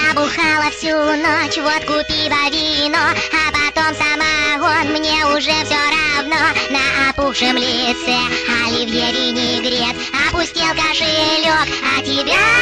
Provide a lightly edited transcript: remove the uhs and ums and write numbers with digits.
Я бухала всю ночь, водку, пиво, вино, а потом самогон, мне уже все равно. На опухшем лице оливье винегрет, опустел кошелек, а тебя